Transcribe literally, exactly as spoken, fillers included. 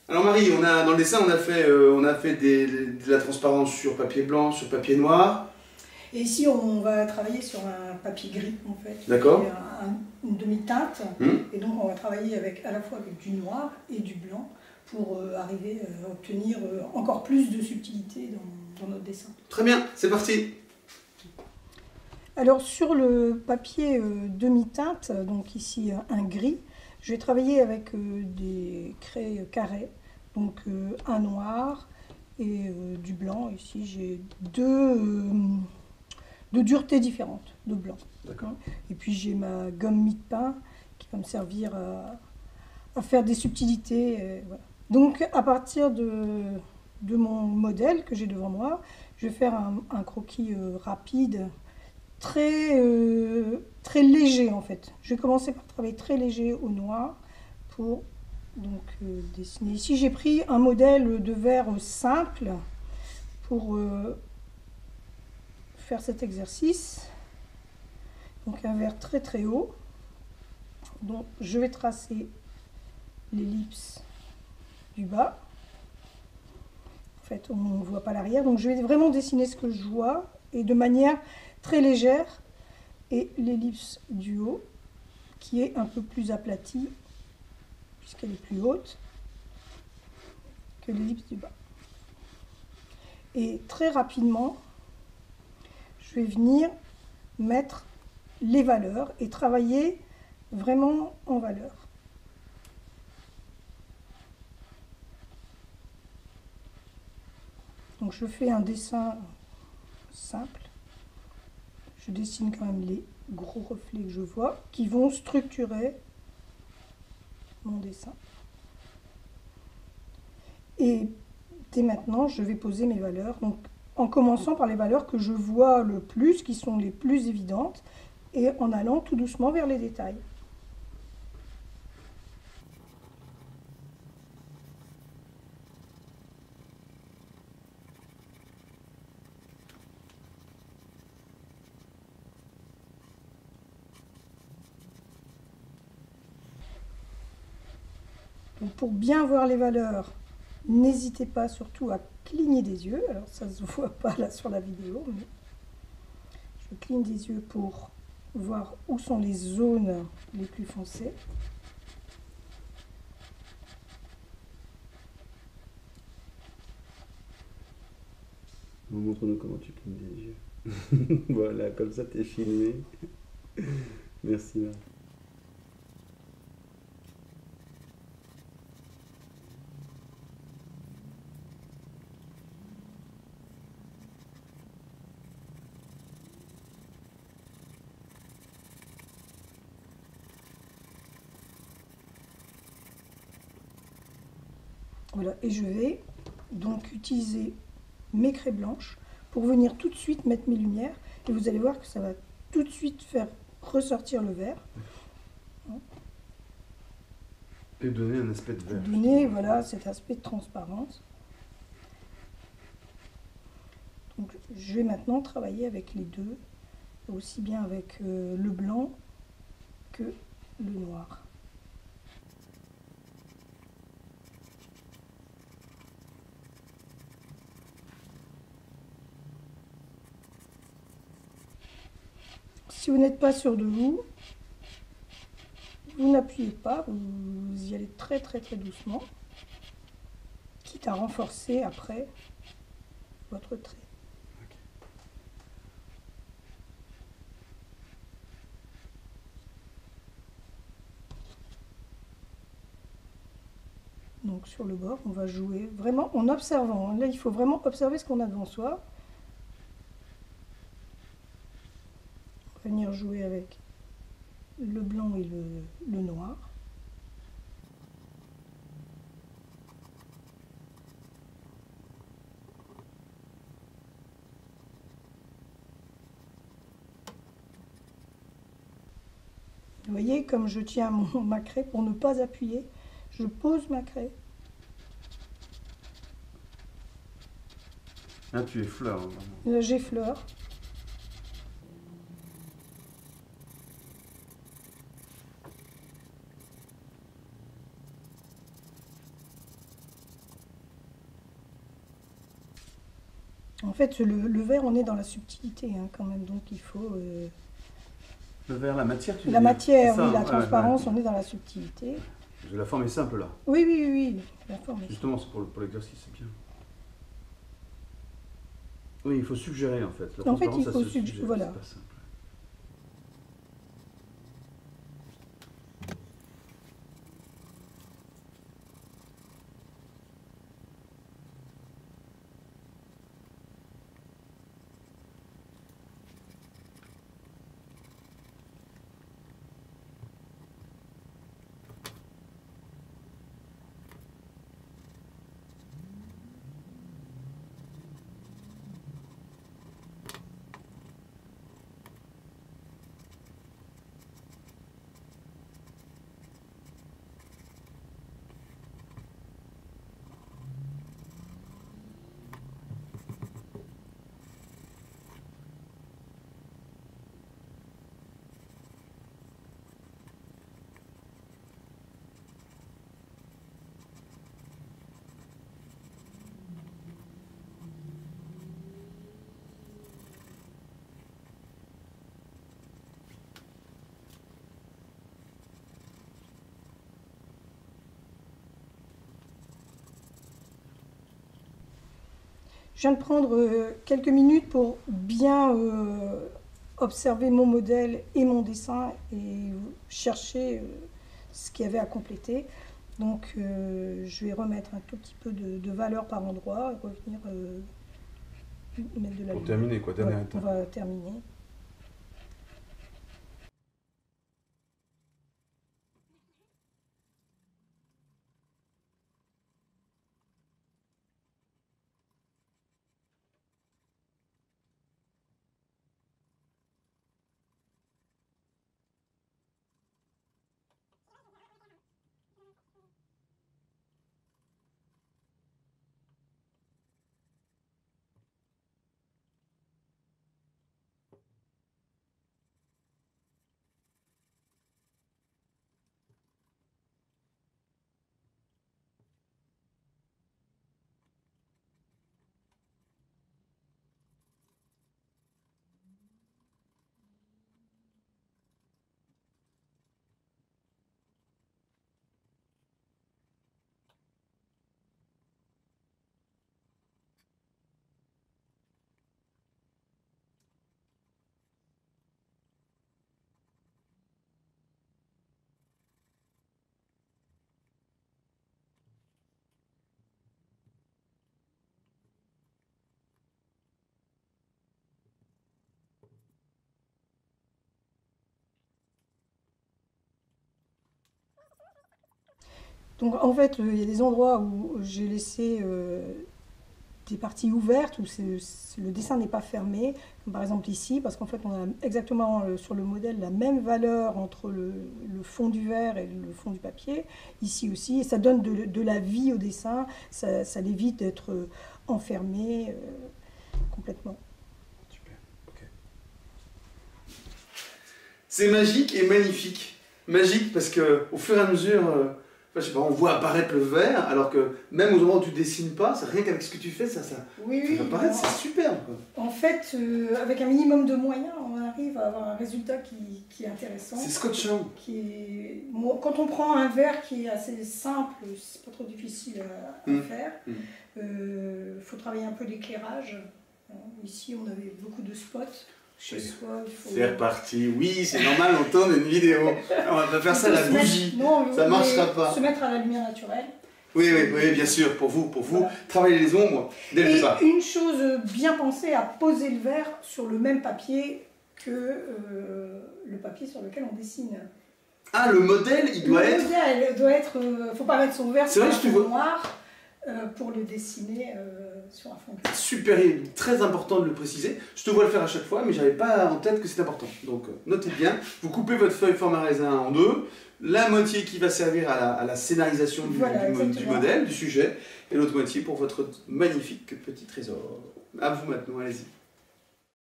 Alors Marie, on a, dans le dessin, on a fait, euh, on a fait des, de la transparence sur papier blanc, sur papier noir. Et ici, on va travailler sur un papier gris, en fait. D'accord. Un, un, une demi-teinte. Hum. Et donc, on va travailler avec, à la fois avec du noir et du blanc pour euh, arriver à obtenir euh, encore plus de subtilité dans, dans notre dessin. Très bien, c'est parti. Alors, sur le papier euh, demi-teinte, donc ici un gris, je vais travailler avec euh, des craies carrées, donc euh, un noir et euh, du blanc. Ici, j'ai deux, euh, deux duretés différentes de blanc. D'accord. Et puis, j'ai ma gomme mie-de-pain qui va me servir à, à faire des subtilités. Et voilà. Donc, à partir de, de mon modèle que j'ai devant moi, je vais faire un, un croquis euh, rapide, très, euh, très léger en fait. Je vais commencer par travailler très léger au noir pour donc, euh, dessiner. Ici j'ai pris un modèle de verre simple pour euh, faire cet exercice. Donc un verre très très haut. Donc je vais tracer l'ellipse du bas. En fait on ne voit pas l'arrière. Donc je vais vraiment dessiner ce que je vois et de manière très légère, et l'ellipse du haut qui est un peu plus aplatie puisqu'elle est plus haute que l'ellipse du bas. Et très rapidement, je vais venir mettre les valeurs et travailler vraiment en valeur. Donc je fais un dessin simple. Je dessine quand même les gros reflets que je vois qui vont structurer mon dessin. Et dès maintenant, je vais poser mes valeurs. Donc, en commençant par les valeurs que je vois le plus, qui sont les plus évidentes, et en allant tout doucement vers les détails. Donc pour bien voir les valeurs, n'hésitez pas surtout à cligner des yeux. Alors ça ne se voit pas là sur la vidéo, mais je cligne des yeux pour voir où sont les zones les plus foncées. Montre-nous comment tu clignes des yeux. Voilà, comme ça tu es filmé. Merci Marie. Voilà, et je vais donc utiliser mes craies blanches pour venir tout de suite mettre mes lumières. Et vous allez voir que ça va tout de suite faire ressortir le vert. Et donner un aspect de vert. Donner voilà, cet aspect de transparence. Donc, je vais maintenant travailler avec les deux, aussi bien avec euh, le blanc que le noir. Si vous n'êtes pas sûr de vous, vous n'appuyez pas, vous y allez très très très doucement, quitte à renforcer après votre trait. Donc sur le bord, on va jouer vraiment en observant. Là, il faut vraiment observer ce qu'on a devant soi. On va venir jouer avec le blanc et le, le noir. Vous voyez, comme je tiens mon, ma craie pour ne pas appuyer, je pose ma craie. Là, tu effleures. Là, j'effleure. En fait, le, le vert, on est dans la subtilité hein, quand même, donc il faut... Euh... Le vert, la matière, tu veux La dire matière, ça, oui, la ouais, transparence, ouais. on est dans la subtilité. La forme est simple là. Oui, oui, oui, la forme est Justement, c'est pour, pour l'exercice, c'est bien. Oui, il faut suggérer en fait. La en fait, il ça faut se suggérer, suggère, voilà. c'est pas simple. Je viens de prendre euh, quelques minutes pour bien euh, observer mon modèle et mon dessin et chercher euh, ce qu'il y avait à compléter. Donc euh, je vais remettre un tout petit peu de, de valeur par endroit et revenir euh, mettre de la Pour lumière. terminer quoi, dernière Ouais, étape. on va terminer. Donc en fait, il y a des endroits où j'ai laissé euh, des parties ouvertes, où c'est- c'est- le dessin n'est pas fermé, comme par exemple ici, parce qu'en fait on a exactement euh, sur le modèle la même valeur entre le, le fond du verre et le fond du papier, ici aussi, et ça donne de, de la vie au dessin, ça, ça l'évite d'être euh, enfermé euh, complètement. Super, ok. C'est magique et magnifique. Magique parce que au fur et à mesure, euh, enfin, je sais pas, on voit apparaître le verre, alors que même au moment où tu dessines pas, c'est rien qu'avec ce que tu fais, ça, ça, Oui, ça oui. va apparaître, c'est superbe. Quoi. En fait, euh, avec un minimum de moyens, on arrive à avoir un résultat qui, qui est intéressant. C'est scotchant. Qui est... Bon, quand on prend un verre qui est assez simple, c'est pas trop difficile à, à Mmh. faire. Mmh. Euh, faut travailler un peu l'éclairage. Ici, on avait beaucoup de spots. Chez soi, il faut... C'est reparti. Oui, c'est normal, on tourne une vidéo. On va pas faire ça à la se mettre- bougie. Non, Ça mais marchera pas. Se mettre à la lumière naturelle. Oui, oui, oui, bien sûr, pour vous, pour vous, Voilà. travaillez les ombres dès le Et départ. une chose bien pensée, à poser le verre sur le même papier que euh, le papier sur lequel on dessine. Ah, le modèle, il doit le être... modèle doit être... euh, faut pas mettre son verre C'est sur vrai un que tu fond vois- noir euh, pour le dessiner euh, sur un fond gris. Super, très important de le préciser. Je te vois le faire à chaque fois, mais j'avais pas en tête que c'est important. Donc, euh, notez bien, vous coupez votre feuille format raisin en deux, la moitié qui va servir à la, à la scénarisation du, Voilà, du mo- du exactement. modèle, du sujet, et l'autre moitié pour votre magnifique petit trésor. À vous maintenant, allez-y.